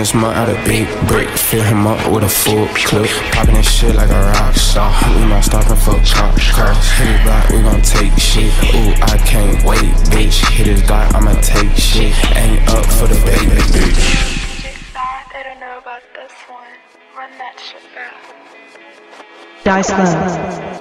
this mud out a big brick, fill him up with a full clip. Popping this shit like a rock star. We not stopping for cars. Hit his block, we gon' take shit. Ooh, I can't wait, bitch. Hit his block, I'ma take shit. Ain't up for the baby, bitch. They don't know about this one. Run that shit back. Dice Club.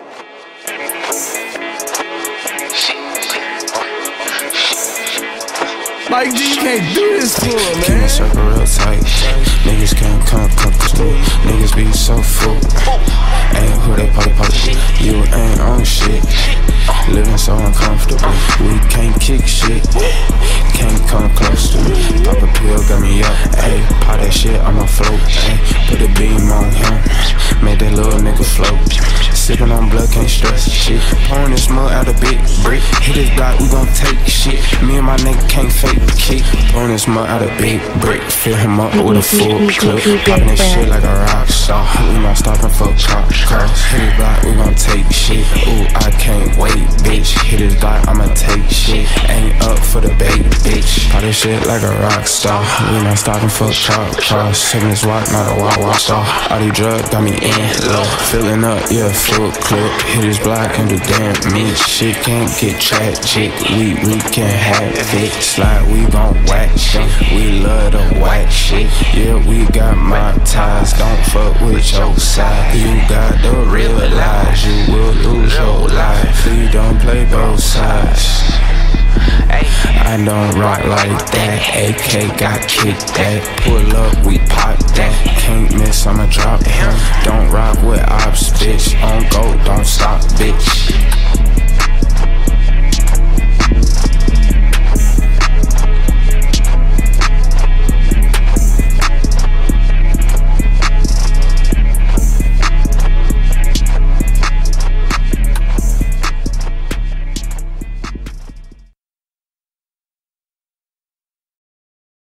Like, you can't do this to him, man. Keep my circle real tight. Niggas can't come to me. Niggas be so full. Ain't who they pop. You ain't on shit. Living so uncomfortable. We can't kick shit. Can't come close to me. Pop a pill, got me up. Ayy, pop that shit, I'ma float. Ayy, put a beam on him. Made that little nigga float. Sippin' on blood, can't stress shit. Pouring this mud out a big brick. Hit his block, we gon' take shit. Me and my nigga can't fake the kick. Pouring this mud out a big brick. Fill him up with a full clip. Poppin' this shit like a rock star. We not stopping for cars. Hit his block, we gon' take shit. Ooh, I can't wait, bitch. Hit his block, I'ma take shit. Ain't up for the bait, bitch. Pop this shit like a rock star. We not stopping for cars. Taking this walk, not a walk star. All these drugs got me in low. Filling up, yeah, full clip. Hit his block and do damn me. Shit can't get tragic. We can have it. Slide, we gon' whack shit. We love to whack shit. Yeah, we got my ties. Don't fuck with your side. You got to realize you will lose your life. Please don't play both sides. I don't rock like that. AK got kicked that. Pull up, we pop that. Can't miss, I'ma drop him. Don't rock with ops, bitch. On go, don't stop, bitch.